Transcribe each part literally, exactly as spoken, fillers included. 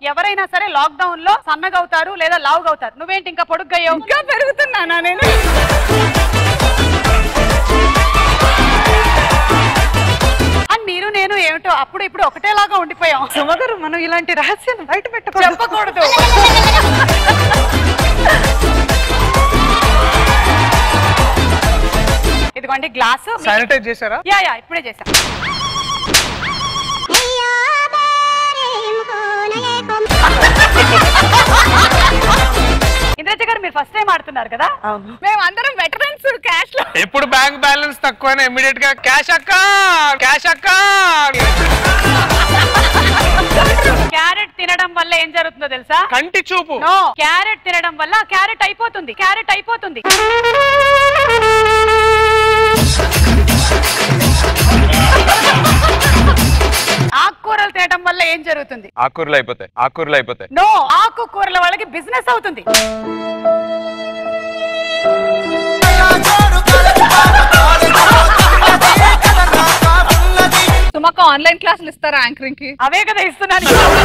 ఎవరైనా సరే lock down లో సన్నగా అవుతారు లేదా లావుగా అవుతారు. నువ్వేంటి ఇంకా పొడుగ్గయ్యావు? ఇంకా పెరుగుతున్నానా నేను? మీరు నేను ఏమిటో అప్పుడు ఇప్పుడు ఒకటేలాగా ఉండిపోయాం. సుమగారు మనం ఇలాంటి రహస్యాన్ని బయట పెట్టకూడదు, చెప్పకూడదు. ఇదిగోండి గ్లాసు. శానిటైజ్ చేశారా? యా యా ఇప్పుడే చేశా. ఇంద్రజ గారు మీరు ఫస్ట్ టైం ఆడుతున్నారు కదా? మేము అందరం వెటరన్స్. క్యాష్ లో ఎప్పుడు బ్యాంక్ బ్యాలెన్స్ తక్కువైనా ఇమిడియట్ గా క్యాష్ అక్క క్యాష్ అక్క. క్యారెట్ తినడం వల్ల ఏం జరుగుతుందో తెలుసా? కంటి చూపు. నో, క్యారెట్ తినడం వల్ల క్యారెట్ అయిపోతుంది. క్యారెట్ అయిపోతుంది. ఆకుకూరలు తినడం వల్ల ఏం జరుగుతుంది? ఆకుకూరలు అయిపోతాయి. ఆకుకూరలు అయిపోతాయి. నో, ఆకుకూరల వాళ్ళకి బిజినెస్ అవుతుంది. సుమక్క ఆన్లైన్ క్లాసులు ఇస్తారా యాంకరింగ్ కి? అవే కదా ఇస్తున్నాను.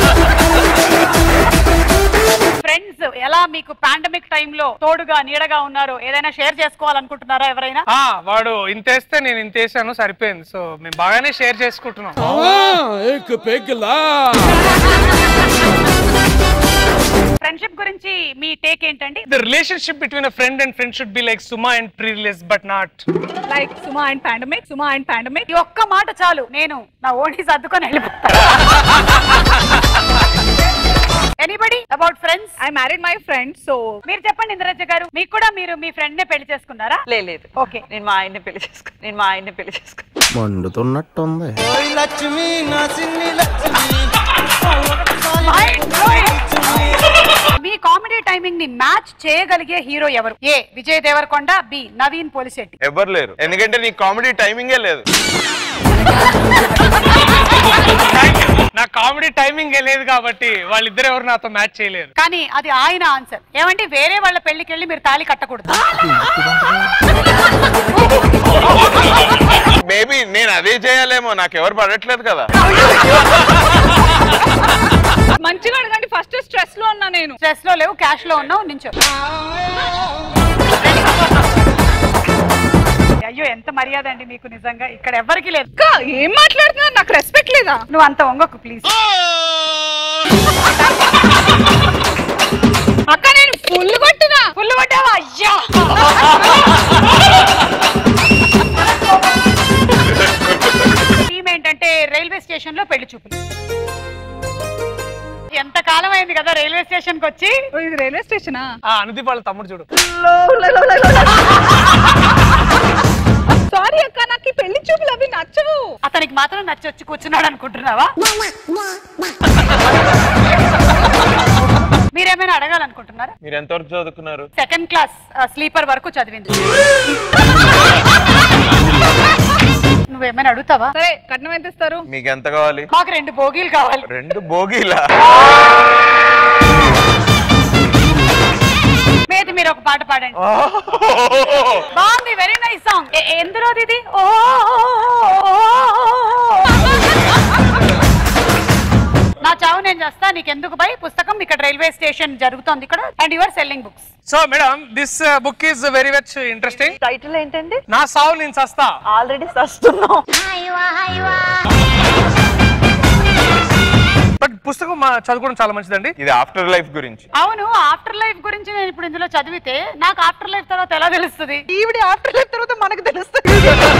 ఫ్రెండ్స్ ఎలా మీకు పాండమిక్ టైంలో తోడుగా నీడగా ఉన్నారు? ఏదైనా షేర్ చేసుకోవాలనుకుంటున్నారా ఎవరైనా? వాడు ఇంతేస్తే నేను ఇంతేసాను సరిపోయింది. సో మేము బాగానే షేర్ చేసుకుంటున్నాం. ఫ్రెండ్షిప్ గురించి మీ టేక్ ఏంటండి? The relationship between a friend and friend should be like Suma and pre-release, but not like Suma and pandemic. Suma and pandemic. ఈ ఒక్క మాట చాలు, నేను నా ఓణి సర్దుకొని వెళ్ళిపోతా. Anybody about friends? I married my friend. So మీరు చెప్పండి ఇంద్రజ గారు, మీకు కూడా మీరు మీ ఫ్రెండ్ నే పెళ్లి చేసుకున్నారా? లేదు. ఓకే, నేను మా ఆయన్ని పెళ్లి చేసుకున్నా. నేను మా ఆయన్ని పెళ్లి చేసుకున్నా. మండుతున్నట్టుంది. మీ కామెడీ టైమింగ్ ని మ్యాచ్ చేయగలిగే హీరో ఎవరు? A Vijay Deverakonda, B Naveen Polishetty. ఎవరు లేరు, ఎందుకంటే నీ కామెడీ టైమింగే లేదు. నా కామెడీ టైమింగ్ లేదు కాబట్టి వాళ్ళిద్దరు ఎవరు నాతో మ్యాచ్ చేయలేరు. కానీ అది ఆయన ఆన్సర్. ఏమంటే వేరే వాళ్ళ పెళ్లికి వెళ్ళి మీరు తాళి కట్టకూడదు. మేబీ నేను అదే చేయాలేమో, నాకు ఎవరు పడట్లేదు కదా. మంచిగా అడగండి. ఫస్ట్ స్ట్రెస్ లో ఉన్నా నేను. స్ట్రెస్ లో లేవు, క్యాష్ లో ఉన్నావు. నించో. అయ్యో ఎంత మర్యాద అండి మీకు నిజంగా. ఇక్కడ ఎవరికి లేదు. ఏం మాట్లాడుతున్నారు? నాకు రెస్పెక్ట్ లేదా? నువ్వు అంత వంగకు ప్లీజ్. అక్క నేను ఫుల్ కొట్టినా. ఫుల్ కొట్టావా? అయ్యా టీమ్ ఏంటంటే రైల్వే స్టేషన్ లో పెళ్లి చూపులు. ఎంత కాలం అయింది కదా రైల్వే స్టేషన్ కి వచ్చి. ఇది రైల్వే స్టేషనా? అనుదీప్ వాళ్ళ తమ్ముడు చూడు. సారీ అక్క, నాకు ఈ పెళ్లి చూపులు అవి నచ్చవు. అతనికి మాత్రం నచ్చొచ్చి కూర్చున్నాడు అనుకుంటున్నావా? మీరేమైనా అడగాలనుకుంటున్నారా? మీరు ఎంతవరకు చదువుకున్నారు? సెకండ్ క్లాస్ స్లీపర్ వరకు చదివింది. నువ్వేమైనా అడుగుతావా? సరే, కట్నం ఎంత ఇస్తారు? మీకు ఎంత కావాలి? మాకు రెండు బోగీలు కావాలి. రెండు బోగీలా? మేది మీరు ఒక పాట పాడండి. బాగుంది, వెరీ నైస్ సాంగ్. ఎందులోది ఇది? ఓ నా చావు నేను చేస్తా నీకెందుకు బై పుస్తకం ఇక్కడ రైల్వే స్టేషన్ జరుగుతోంది ఇక్కడ. And your selling books. So madam, this book is very much interesting. Title ఏంటండి? నా సావు నేను సస్తా. ఆల్రెడీ సస్తున్నాం. బట్ పుస్తకం చదువుకోవడం చాలా మంచిదండి. ఇది ఆఫ్టర్ లైఫ్ గురించి. అవును, ఆఫ్టర్ లైఫ్ గురించి నేను ఇప్పుడు ఇందులో చదివితే నాకు ఆఫ్టర్ లైఫ్ తర్వాత ఎలా తెలుస్తుంది? ఈవిడ ఆఫ్టర్ లైఫ్ తర్వాత మనకు తెలుస్తుంది.